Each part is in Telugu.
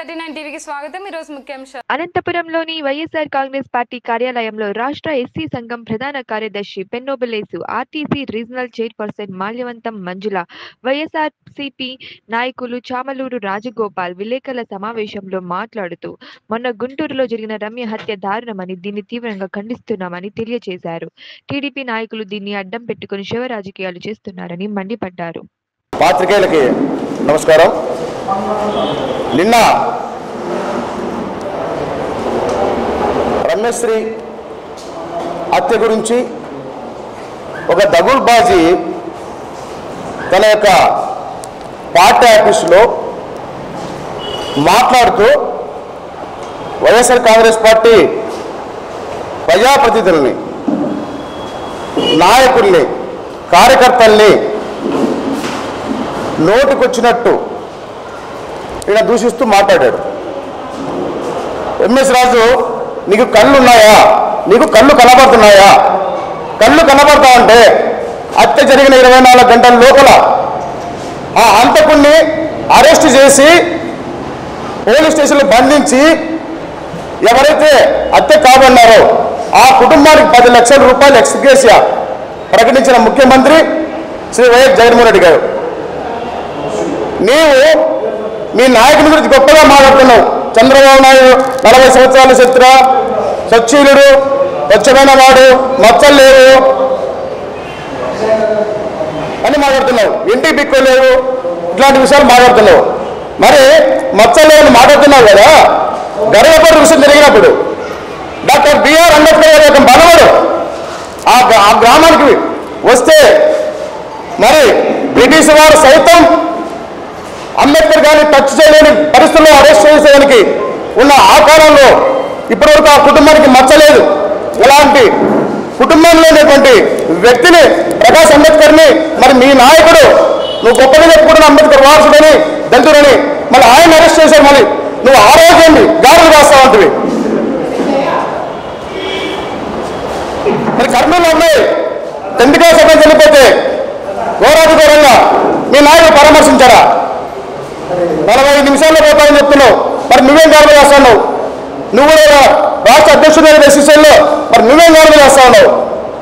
39 టీవీకి స్వాగతం. ఈ రోజు ముఖ్యాంశాలు. అనంతపురంలోని వైఎస్ఆర్ కాంగ్రెస్ పార్టీ కార్యాలయంలో రాష్ట్ర ఎస్సీ సంఘం ప్రధాన కార్యదర్శి Pennobulesu, RTC regional chairperson Malyavantam Manjula, YSRCP నాయకులు చామలూరు రాజగోపాల్ విలేకరుల సమావేశంలో మాట్లాడుతూ, మొన్న గుంటూరులో జరిగిన రమ్య హత్య దారుణమని, దీన్ని తీవ్రంగా ఖండిస్తున్నామని తెలియజేశారు. టీడీపీ నాయకులు దీన్ని అడ్డం పెట్టుకుని శవ రాజకీయాలు చేస్తున్నారని మండిపడ్డారు. పాత్రికేయులకి నమస్కారం. నిన్న రమ్యశ్రీ హత్య గురించి ఒక దగుల్బాజీ తన యొక్క పార్టీ ఆఫీసులో మాట్లాడుతూ వైఎస్ఆర్ కాంగ్రెస్ పార్టీ ప్రజాప్రతినిధుల్ని, నాయకుల్ని, కార్యకర్తల్ని నోటికొచ్చినట్టు ఈయన దూషిస్తూ మాట్లాడాడు. ఎంఎస్ రాజు, నీకు కళ్ళు ఉన్నాయా? నీకు కళ్ళు కనబడుతున్నాయా? కళ్ళు కనబడతావంటే హత్య జరిగిన 24 గంటల లోపల ఆ హంతకుణ్ణి అరెస్ట్ చేసి పోలీస్ స్టేషన్లో బంధించి ఎవరైతే హత్య కాబడినారో ఆ కుటుంబానికి 10 లక్షల రూపాయలు ఎక్స్గ్రేషియా ప్రకటించిన ముఖ్యమంత్రి శ్రీ వైఎస్ జగన్మోహన్ రెడ్డి గారు. నీవు మీ నాయకుని గురించి గొప్పగా మాట్లాడుతున్నావు. చంద్రబాబు నాయుడు 40 సంవత్సరాల చరిత్ర, సచ్చీలుడు, స్వచ్ఛమైన వాడు, మచ్చలు లేవు అని మాట్లాడుతున్నావు. ఇంటికి బిక్కోలేవు, ఇట్లాంటి విషయాలు మాట్లాడుతున్నావు. మరి మచ్చలు లేవని మాట్లాడుతున్నావు కదా. గర్వపడి విషయం జరిగినప్పుడు డాక్టర్ బిఆర్ అంబేద్కర్ గారి యొక్క మనవడు ఆ గ్రామానికి వస్తే మరి బ్రిటిష్ వారు సైతం అంబేద్కర్ గారిని టచ్ చేయలేని పరిస్థితుల్లో అరెస్ట్ చేసేదానికి ఉన్న ఆ కాలంలో ఇప్పటివరకు ఆ కుటుంబానికి మచ్చలేదు. ఇలాంటి కుటుంబంలో ఉన్నటువంటి వ్యక్తిని, ప్రకాష్ అంబేద్కర్ని, మరి మీ నాయకుడు నువ్వు గొప్పగా చెప్పుకుంటున్న అంబేద్కర్ వారసుడని, దళితుడని, మళ్ళీ ఆయన అరెస్ట్ చేశారు. మళ్ళీ నువ్వు ఆరోగ్యాన్ని గారులు కాస్తావంటివి. మరి కర్నూలు ఉన్నాయి 10th క్లాస్ అబ్బాయి చనిపోతే ఘోరాధిఘోరంగా మీ నాయకుడు పరామర్శించారా? 45 నిమిషాల్లో పోతాయని చెప్తున్నావు. మరి నువ్వేం గారులు చేస్తున్నావు? నువ్వు కూడా రాష్ట్ర అధ్యక్షుడు డెసిషన్లో మరి నువ్వేం గారులు చేస్తా ఉన్నావు?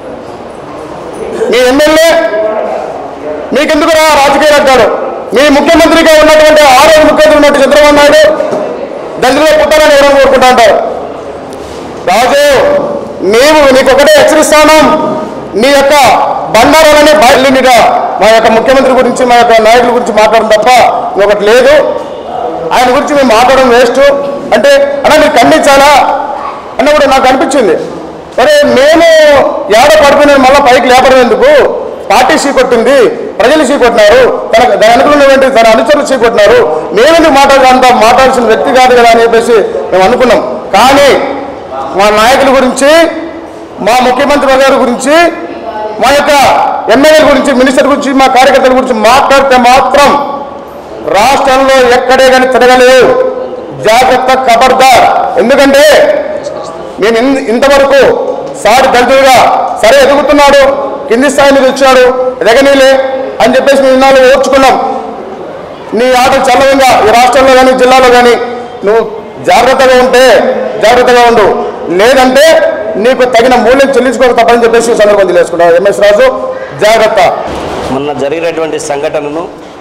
మీ ఎమ్మెల్యే మీకెందుకు రాజకీయ రంగాడు? మీ ముఖ్యమంత్రిగా ఉన్నటువంటి ఆరోగ్య ముఖ్యమంత్రి ఉన్నట్టు చంద్రబాబు నాయుడు దళితుల్లో పుట్టాలని ఎవరో కోరుకుంటా ఉంటారు. రాజు, నీకు ఒకటే హెచ్చరిస్తాను, నీ యొక్క బండారాలని బయలుగా మా యొక్క ముఖ్యమంత్రి గురించి, మా యొక్క నాయకుల గురించి మాట్లాడడం తప్ప ఒకటి లేదు. ఆయన గురించి మేము మాట్లాడడం వేస్ట్ అంటే అన్నా మీరు ఖండించాలా అన్నప్పుడు నాకు అనిపించింది. సరే, మేము ఏడ పడిపోయిన మళ్ళీ పైకి లేపడం ఎందుకు? పార్టీ చీకొట్టింది, ప్రజలు చీకొట్టినారు, దాని అనుకున్నటువంటి తన అనుచరులు చీకొట్టినారు, మేమెందుకు మాట్లాడాల్సిన వ్యక్తి కాదు కదా అని చెప్పేసి మేము అనుకున్నాం. కానీ మా నాయకుల గురించి, మా ముఖ్యమంత్రి గారి గురించి, మా యొక్క ఎమ్మెల్యేల గురించి, మినిస్టర్ గురించి, మా కార్యకర్తల గురించి మాట్లాడితే మాత్రం రాష్ట్రంలో ఎక్కడే కానీ తిరగలేవు. జాగ్రత్త, ఖబర్దార్. ఎందుకంటే నేను ఇంతవరకు సాటి దళితులుగా సరే ఎదుగుతున్నాడు, కింది స్థాయి మీద వచ్చాడు, ఎదగనీలే అని చెప్పేసి మేము ఇన్నాళ్ళు ఓర్చుకున్నాం. నీ ఆటలు చల్లవంగా ఈ రాష్ట్రంలో కానీ జిల్లాలో కానీ నువ్వు జాగ్రత్తగా ఉంటే జాగ్రత్తగా ఉండు, లేదంటే నీకు తగిన మూల్యం చెల్లించుకోక తప్పని చెప్పేసి సందర్భం తెలియజేసుకున్నావు. ఎంఎస్ రాజు, జాగ్రత్త. మొన్న జరిగినటువంటి సంఘటనను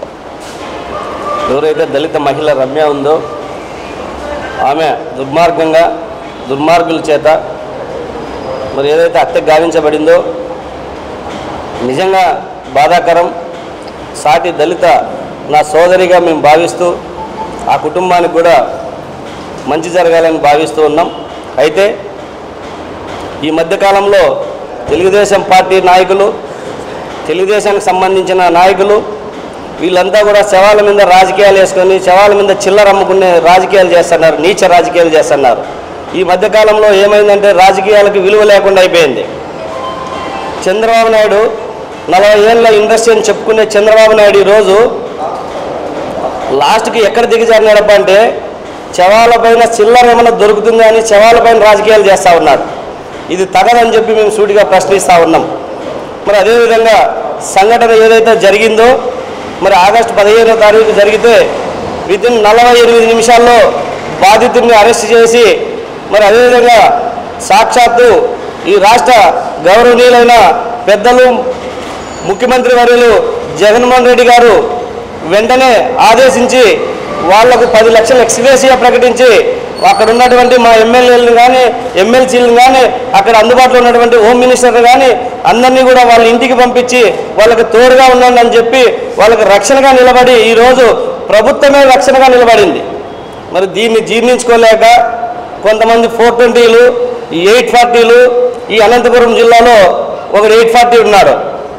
ఎవరైతే దళిత మహిళ రమ్య ఉందో ఆమె దుర్మార్గుల చేత మరి ఏదైతే హత్య గావించబడిందో నిజంగా బాధాకరం. సాటి దళిత నా సోదరిగా మేము భావిస్తూ ఆ కుటుంబానికి కూడా మంచి జరగాలని భావిస్తూ ఉన్నాం. అయితే ఈ మధ్యకాలంలో తెలుగుదేశం పార్టీ నాయకులు, తెలుగుదేశానికి సంబంధించిన నాయకులు వీళ్ళంతా కూడా శవాల మీద రాజకీయాలు వేసుకొని, శవాల మీద చిల్లర అమ్ముకునే రాజకీయాలు చేస్తున్నారు, నీచ రాజకీయాలు చేస్తున్నారు. ఈ మధ్యకాలంలో ఏమైందంటే రాజకీయాలకు విలువ లేకుండా అయిపోయింది. చంద్రబాబు నాయుడు 40 ఏళ్ళ ఇండస్ట్రీ అని చెప్పుకునే చంద్రబాబు నాయుడు ఈరోజు లాస్ట్కి ఎక్కడ దిగజారినాడప్ప అంటే శవాలపైన చిల్లర ఏమైనా దొరుకుతుందా అని శవాలపైన రాజకీయాలు చేస్తూ ఉన్నాడు. ఇది తగదని చెప్పి మేము సూటిగా ప్రశ్నిస్తూ ఉన్నాం. మరి అదేవిధంగా సంఘటన ఏదైతే జరిగిందో మరి ఆగస్టు 15వ తారీఖు జరిగితే వితిన్ 48 నిమిషాల్లో బాధితుడిని అరెస్ట్ చేసి మరి అదేవిధంగా సాక్షాత్తు ఈ రాష్ట్ర గౌరవనీయులైన పెద్దలు ముఖ్యమంత్రి వర్యులు జగన్మోహన్ రెడ్డి గారు వెంటనే ఆదేశించి వాళ్లకు 10 లక్షల ఎక్స్గ్రేషియా ప్రకటించి అక్కడ ఉన్నటువంటి మా ఎమ్మెల్యేలను కానీ ఎమ్మెల్సీలను కానీ అక్కడ అందుబాటులో ఉన్నటువంటి హోమ్ మినిస్టర్లు కానీ అందరినీ కూడా వాళ్ళ ఇంటికి పంపించి వాళ్ళకి తోడుగా ఉండండి అని చెప్పి వాళ్ళకి రక్షణగా నిలబడి ఈరోజు ప్రభుత్వమే రక్షణగా నిలబడింది. మరి దీన్ని జీర్ణించుకోలేక కొంతమంది 420లు 840లు ఈ అనంతపురం జిల్లాలో ఒకడు 840 ఉన్నాడు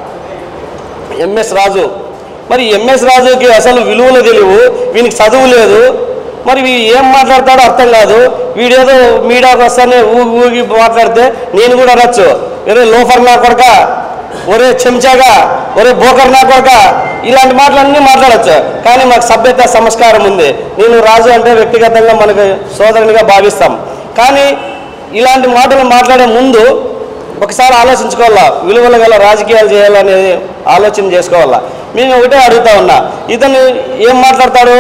ఎంఎస్ రాజు. మరి ఎంఎస్ రాజుకి అసలు విలువలు తెలియవు, వీనికి చదువు లేదు, మరి ఏం మాట్లాడతాడో అర్థం కాదు. వీడేదో మీడియాకు వస్తానే ఊగి మాట్లాడితే నేను కూడా అనొచ్చు, ఒరే లోఫర్ నా కొడక, ఒరే చెంచాగా, ఒరే బోకర్ నా కొడక, ఇలాంటి మాటలన్నీ మాట్లాడచ్చు. కానీ మాకు సభ్యత సంస్కారం ఉంది. నేను రాజు అంటే వ్యక్తిగతంగా మనకు సోదరునిగా భావిస్తాం. కానీ ఇలాంటి మాటలు మాట్లాడే ముందు ఒకసారి ఆలోచించుకోవాలా, విలువలు గల రాజకీయాలు చేయాలనేది ఆలోచన చేసుకోవాలా. నేను ఒకటే అడుగుతా ఉన్నా, ఇతను ఏం మాట్లాడతాడు,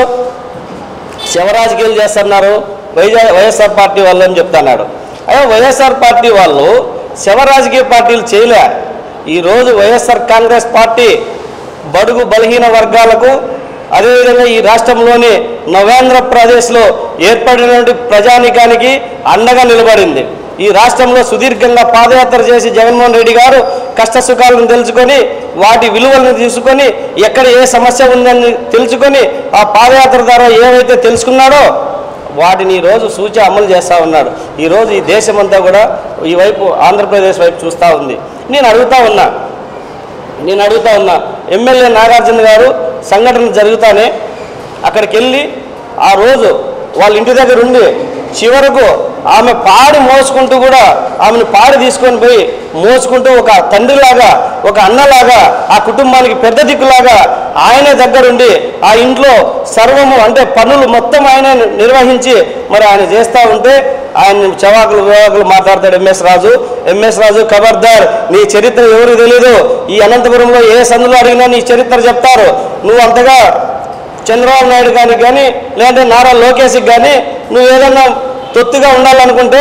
శవ రాజకీయాలు చేస్తున్నారు వైఎస్ఆర్ పార్టీ వాళ్ళు అని చెప్తున్నాడు. అయ్యో వైఎస్ఆర్ పార్టీ వాళ్ళు శవ రాజకీయ పార్టీలు చేయలే. ఈరోజు వైఎస్ఆర్ కాంగ్రెస్ పార్టీ బడుగు బలహీన వర్గాలకు అదేవిధంగా ఈ రాష్ట్రంలోని నవేంద్రప్రదేశ్లో ఏర్పడినటువంటి ప్రజానీకానికి అండగా నిలబడింది. ఈ రాష్ట్రంలో సుదీర్ఘంగా పాదయాత్ర చేసి జగన్మోహన్ రెడ్డి గారు కష్ట సుఖాలను తెలుసుకొని వాటి విలువలను తీసుకొని ఎక్కడ ఏ సమస్య ఉందని తెలుసుకొని ఆ పాదయాత్ర ద్వారా ఏవైతే తెలుసుకున్నాడో వాటిని ఈరోజు సూచి అమలు చేస్తూ ఉన్నాడు. ఈరోజు ఈ దేశమంతా కూడా ఈ వైపు ఆంధ్రప్రదేశ్ వైపు చూస్తూ ఉంది. నేను అడుగుతా ఉన్నా ఎమ్మెల్యే నాగార్జున గారు సంఘటన జరుగుతానే అక్కడికి వెళ్ళి ఆ రోజు వాళ్ళ ఇంటి దగ్గర ఉండి చివరకు ఆమె పాడి మోసుకుంటూ కూడా ఆమెను పాడి తీసుకొని పోయి మోసుకుంటూ ఒక తండ్రిలాగా ఒక అన్నలాగా ఆ కుటుంబానికి పెద్ద దిక్కులాగా ఆయనే దగ్గరుండి ఆ ఇంట్లో సర్వము అంటే పనులు మొత్తం ఆయన నిర్వహించి మరి ఆయన చేస్తూ ఉంటే ఆయన చవాకులు వివాకులు మాట్లాడతాడు ఎంఎస్ రాజు ఖబర్దార్, నీ చరిత్ర ఎవరు తెలీదు. ఈ అనంతపురంలో ఏ సందులో అడిగినా నీ చరిత్ర చెప్తారు. నువ్వు అంతగా చంద్రబాబు నాయుడు గారికి కానీ లేదంటే నారా లోకేష్కి కానీ నువ్వు ఏదన్నా తొత్తుగా ఉండాలనుకుంటే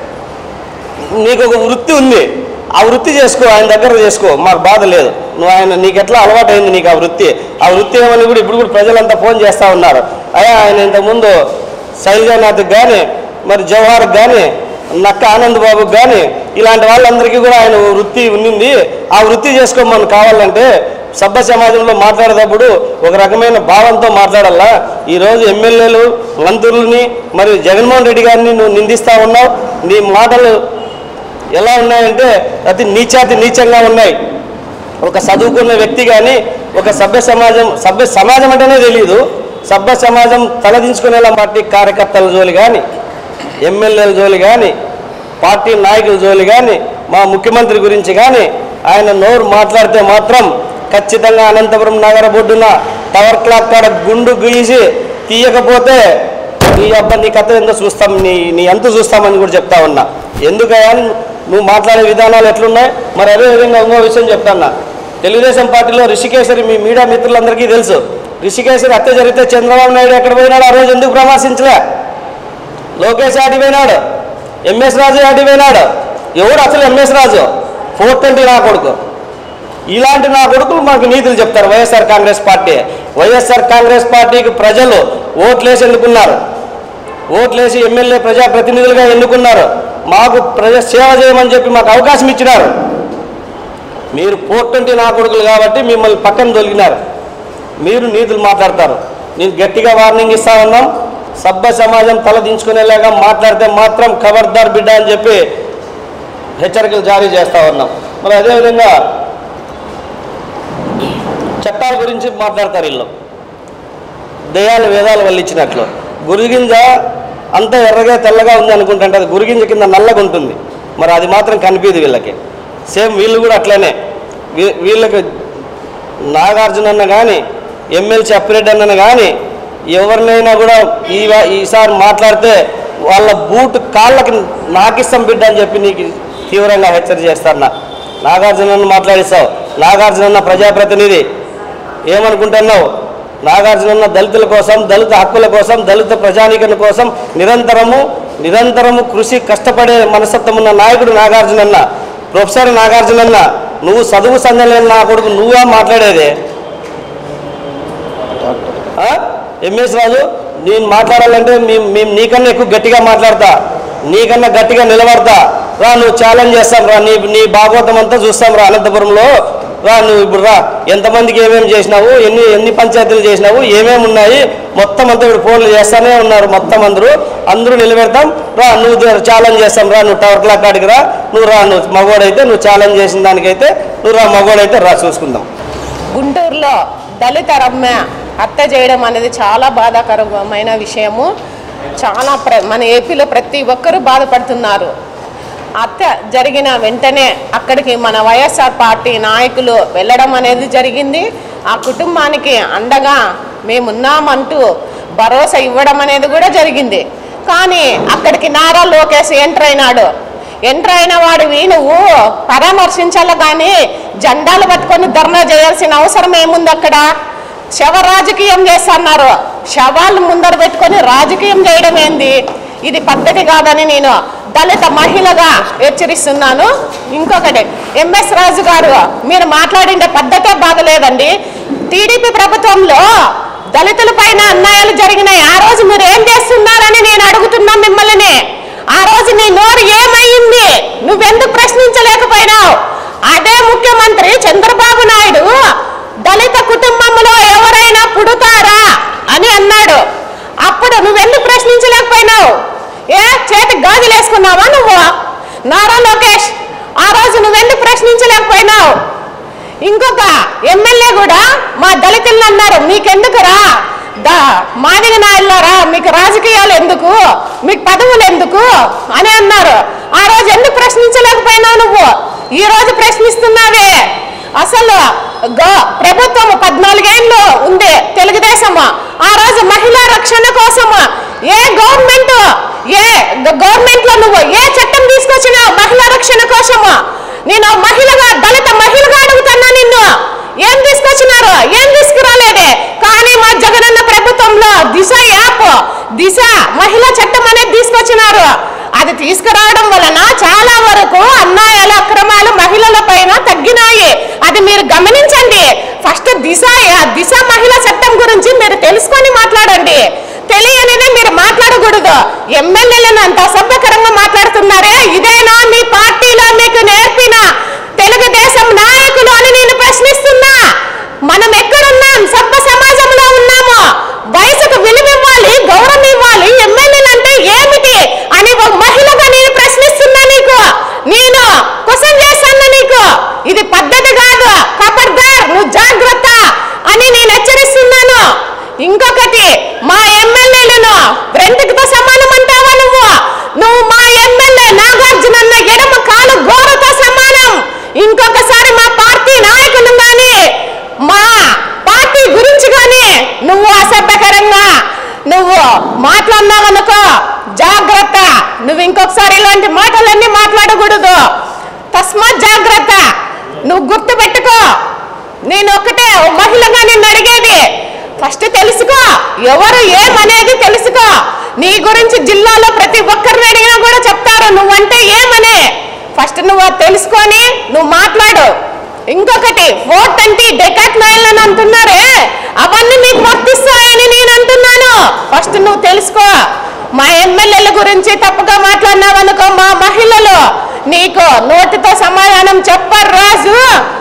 నీకు ఒక వృత్తి ఉంది, ఆ వృత్తి చేసుకో, ఆయన దగ్గర చేసుకో, మాకు బాధ లేదు. నువ్వు ఆయన నీకు ఎట్లా అలవాటు అయింది నీకు ఆ వృత్తి ఏమని కూడా ఇప్పుడు కూడా ప్రజలంతా ఫోన్ చేస్తూ ఉన్నారు. అయ్యా ఆయన ఇంతకుముందు శైలజానాథ్కి కానీ మరి జవహర్కి కానీ నక్క ఆనంద్ బాబుకి కానీ ఇలాంటి వాళ్ళందరికీ కూడా ఆయన వృత్తి ఉన్నింది, ఆ వృత్తి చేసుకోమని కావాలంటే సభ్య సమాజంలో మాట్లాడేటప్పుడు ఒక రకమైన భావంతో మాట్లాడాలా. ఈరోజు ఎమ్మెల్యేలు మంత్రులని మరి జగన్మోహన్ రెడ్డి గారిని నువ్వు నిందిస్తూ ఉన్నావు. నీ మాటలు ఎలా ఉన్నాయంటే అతి నీచంగా ఉన్నాయి. ఒక చదువుకున్న వ్యక్తి కానీ ఒక సభ్య సమాజం అంటేనే తెలియదు, సభ్య సమాజం తలదించుకునేలా పార్టీ కార్యకర్తల జోలి కానీ ఎమ్మెల్యేల జోలి కానీ పార్టీ నాయకుల జోలి కానీ మా ముఖ్యమంత్రి గురించి కానీ ఆయన నోరు మాట్లాడితే మాత్రం ఖచ్చితంగా అనంతపురం నగర బొడ్డున టవర్ క్లాక్ కాడ గుండు గీసి తీయకపోతే నీ కథ ఎంతో చూస్తాం, నీ ఎంత చూస్తామని కూడా చెప్తా ఉన్నా. ఎందుకయ్యా నువ్వు మాట్లాడే విధానాలు ఎట్లున్నాయి. మరి అదేవిధంగా ఇంకో విషయం చెప్తాన్నా, తెలుగుదేశం పార్టీలో రిషికేశ్వరి మీ మీడియా మిత్రులందరికీ తెలుసు. రిషికేశ్వరి హత్య జరిగితే చంద్రబాబు నాయుడు ఎక్కడ పోయినాడు, ఆ రోజు ఎందుకు పరామర్శించలే? లోకేష్ ఆడిపోయినాడు, ఎంఎస్ రాజు ఆడిపోయినాడు. ఎవడు అసలు ఎంఎస్ రాజు? 420 నా కొడుకు. ఇలాంటి నా కొడుకులు మాకు నీతులు చెప్తారు YSR Congress Party. YSR Congress పార్టీకి ప్రజలు ఓట్లేసి ఎన్నుకున్నారు, ఓట్లేసి ఎమ్మెల్యే ప్రజాప్రతినిధులుగా ఎన్నుకున్నారు. మాకు ప్రజా సేవ చేయమని చెప్పి మాకు అవకాశం ఇచ్చినారు. మీరు 420 నా కొడుకులు కాబట్టి మిమ్మల్ని పక్కన తొలగినారు. మీరు నీతులు మాట్లాడతారు. నేను గట్టిగా వార్నింగ్ ఇస్తా ఉన్నాం, సభ్య సమాజం తలదించుకునేలాగా మాట్లాడితే మాత్రం ఖబర్దార్ బిడ్డ అని చెప్పి హెచ్చరికలు జారీ చేస్తూ ఉన్నాం. మరి అదేవిధంగా చట్టాల గురించి మాట్లాడతారు. వీళ్ళు దయాలు వేదాలు వల్లించినట్లు గురిగింజ అంత ఎర్రగా తెల్లగా ఉంది అనుకుంటుంటే అది గురిగింజ కింద నల్లగా ఉంటుంది. మరి అది మాత్రం కనిపించదు వీళ్ళకి. సేమ్ వీళ్ళు కూడా అట్లనే. వీళ్ళకి నాగార్జున అన్న కానీ ఎమ్మెల్సీ అప్పిరెడ్డి అన్న కానీ ఎవరినైనా కూడా ఈసారి మాట్లాడితే వాళ్ళ బూట్ కాళ్ళకి నాకిస్తాం బిడ్డ అని చెప్పి నీకు తీవ్రంగా హెచ్చరిక చేస్తాను. నాగార్జునను మాట్లాడిస్తావు. నాగార్జున ప్రజాప్రతినిధి ఏమనుకుంటున్నావు? నాగార్జున దళితుల కోసం, దళిత హక్కుల కోసం, దళిత ప్రజానీకరణ కోసం నిరంతరము కృషి కష్టపడే మనస్తత్వం ఉన్న నాయకుడు నాగార్జునన్న. ప్రొఫెసర్ నాగార్జునన్న, నువ్వు చదువు సంధ్యలేని నా కొడుకు నువ్వా మాట్లాడేదే? ఎంఎస్ రాజు, నేను మాట్లాడాలంటే మేము నీకన్నా ఎక్కువ గట్టిగా మాట్లాడతా, నీకన్నా గట్టిగా నిలబడతా. రా, నువ్వు ఛాలెంజ్ చేస్తాం రా, నీ భాగవతం అంతా చూస్తాం రా అనంతపురంలో. రా, నువ్వు ఇప్పుడు రా, ఎంతమందికి ఏమేమి చేసినావు, ఎన్ని పంచాయతీలు చేసినావు, ఏమేమి ఉన్నాయి మొత్తం అంతా ఇప్పుడు ఫోన్లు చేస్తూనే ఉన్నారు. మొత్తం అందరూ నిలబెడతాం. రా, నువ్వు ఛాలెంజ్ చేస్తాం రా, నువ్వు టవర్ క్లాక్ కాడికి రా, నువ్వు రా, నువ్వు మగవాడైతే నువ్వు ఛాలెంజ్ చేసిన దానికైతే నువ్వు రా, మగవాడైతే రా, చూసుకుందాం. గుంటూరులో దళిత రమ్య హత్య చేయడం అనేది చాలా బాధాకరమైన విషయము. చాలా మన ఏపీలో ప్రతి ఒక్కరూ బాధపడుతున్నారు. హత్య జరిగిన వెంటనే అక్కడికి మన వైఎస్ఆర్ పార్టీ నాయకులు వెళ్ళడం అనేది జరిగింది. ఆ కుటుంబానికి అండగా మేమున్నామంటూ భరోసా ఇవ్వడం అనేది కూడా జరిగింది. కానీ అక్కడికి నారా లోకేష్ ఎంటర్ అయిన వాడివి నువ్వు పరామర్శించాలి, కానీ జెండాలు పట్టుకొని ధర్నా చేయాల్సిన అవసరం ఏముంది? అక్కడ శవ రాజకీయం చేస్తున్నారు. శవాలు ముందర పెట్టుకొని రాజకీయం చేయడం ఏంది? ఇది పద్ధతి కాదని నేను దళిత మహిళగా హెచ్చరిస్తున్నాను. ఇంకొకటి, ఎంఎస్ రాజు గారు, మీరు మాట్లాడిన పద్ధతే బాగలేదండి. టీడీపీ ప్రభుత్వంలో దళితుల పైన అన్యాయాలు జరిగినాయి. ఆ రోజు మీరు ఏం చేస్తున్నారని నేను అడుగుతున్నా మిమ్మల్ని. ఆ రోజు నీ నోరు ఏమైంది? నువ్వెందుకు ప్రశ్నించలేకపోయినావు? అదే ముఖ్యమంత్రి చంద్రబాబు నాయుడు దళిత కుటుంబంలో ఎవరైనా పుడతారా అని అన్నాడు. అప్పుడు నువ్వెందుకు ప్రశ్నించలేకపోయినావు? చేతికి గాజులు వేసుకున్నావా నువ్వు? నారా లోకేష్, ఆ రోజు నువ్వెందుకు ప్రశ్నించలేకపోయినావు? ఇంకొక ఎమ్మెల్యే కూడా మా దళితులను అన్నారు, మీకెందుకురా మాదిగ నాయకులారా, మీకు రాజకీయాలు ఎందుకు, మీకు పదవులు ఎందుకు అని అన్నారు. ఆ రోజు ఎందుకు ప్రశ్నించలేకపోయినావు నువ్వు? ఈ రోజు ప్రశ్నిస్తున్నావే. అసలు ప్రభుత్వం 14 ఏళ్ళు ఉంది తెలుగుదేశం. ఆ రోజు మహిళా రక్షణ కోసం ఏ గవర్నమెంట్ లో నువ్వు ఏ చట్టం తీసుకొచ్చినావు మహిళా రక్షణ కోసం? నేను మహిళగా, దళిత మహిళగా అడుగుతున్నా నిన్ను, ఏం తీసుకొచ్చినారు? ఏం తీసుకురాలేదే. కానీ మా జగనన్న ప్రభుత్వంలో దిశ మహిళా చట్టం అనేది తీసుకొచ్చినారు. అది తీసుకురావడం వలన చాలా వరకు అన్యాయాలు, అక్రమాలు మహిళల పైన తగ్గినాయి. అది మీరు గమనించండి. ఫస్ట్ దిశ మహిళా చట్టం గురించి మీరు తెలుసుకొని మాట్లాడండి. తెలియనిదే మీరు మాట్లాడకూడదు. ఎమ్మెల్యేలను అంత అసభ్యకరంగా మాట్లాడుతున్నారే, ఇదేనా మీ పార్టీలో మీకు నేర్పిన తెలుగుదేశం నాయకులు అని నేను ప్రశ్నిస్తున్నా. మనం ఎక్కడున్నాం? సభ్య సమాజంలో ఉన్నాము. వయసుకు విలువ ఇవ్వాలి, గౌరవం ఇవ్వాలి. ఎమ్మెల్యేలు అంటే ఏమిటి అని ఒక మహిళగా నేను ప్రశ్నిస్తున్నా. నేను క్వశ్చన్ చేస్తాను నీకు. ఇది పద్ధతి కాదు. ఖబర్దార్, నువ్వు జాగ్రత్త అని నేను హెచ్చరిస్తున్నాను. ఇంకొకటి, మా ఎమ్మెల్యేలను రెండుతో సమానం అంటావా నువ్వు మా ఎమ్మెల్యే నాగార్జునన్న ఎడమ కాలు గోరతో సమానం. ఇంకొకసారి మా పార్టీ నాయకులు కానీ మా పార్టీ గురించి కానీ నువ్వు అసభ్యకరంగా నువ్వు మాట్లాడినావనుకో జాగ్రత్త. నువ్వు ఇంకొకసారి ఇలాంటి మాటలన్నీ మాట్లాడకూడదు. తస్మాత్ జాగ్రత్త. నువ్వు గుర్తు పెట్టుకో. నేను ఒకటే మహిళగా నిన్ను అడిగేది, ఫస్ట్ తెలుసుకో, ఎవరు ఏమనేది తెలుసుకో. నీ గురించి జిల్లాలో ప్రతి ఒక్కరిని అడిగినా కూడా చెప్తారు నువ్వంటే ఏమనే. ఫస్ట్ నువ్వు తెలుసుకొని నువ్వు మాట్లాడు. ఇంకొకటి, 420 డెకాట్ నాయలను అంటున్నారే, అవన్నీ మీకు వర్తిస్తాయని నేను అంటున్నాను. ఫస్ట్ నువ్వు తెలుసుకో. మా ఎమ్మెల్యేల గురించి తప్పుగా మాట్లాడినావనుకో, మా మహిళలు నీకు నోటితో సమాధానం చెప్పరు రాజు.